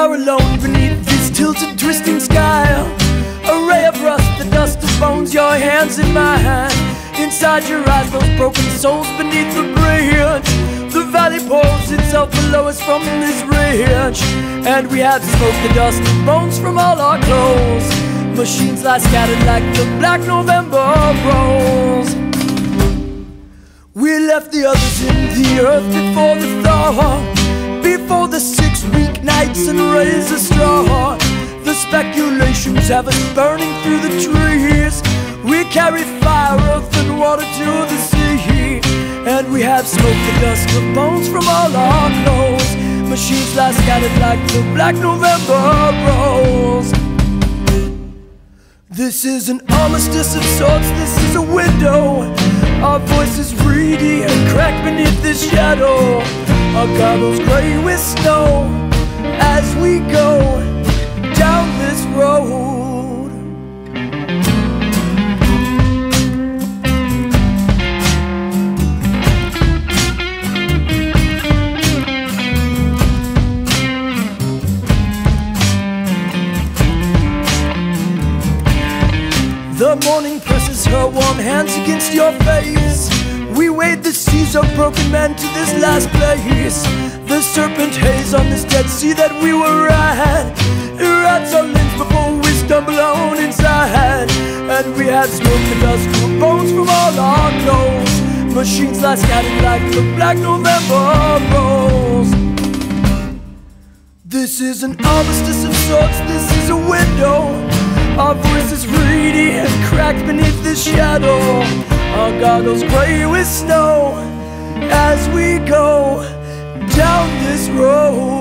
are alone beneath this tilted, twisting sky. A ray of rust, the dust of bones, your hands in my hand. Inside your eyes, those broken souls beneath the bridge. The valley pours itself below us from this ridge, and we have smoked the dust and bones from all our clothes. Machines lie scattered like the black November rose. We left the others in the earth before the thaw, before the 6 weeknights and rays of straw. The speculations have us burning through the trees. We carry fire, earth and water to the sea, and we have smoked the dust of bones from all our clothes. Machines lie scattered like the black November rose. This is an armistice of sorts, this is a window. Our voices reedy and cracked beneath this shadow. Our goggles gray with snow as we go down this road. The morning presses her warm hands against your face. We wade the seas of broken men to this last place. The serpent haze on this dead sea that we were at, it rots our limbs before we stumble on inside. And we have smoked the dust of bones from all our clothes. Machines lie scattered like the black November rose. This is an armistice of sorts, this is a window. Our voices reedy and cracked beneath this shadow. Our goggles gray with snow as we go down this road.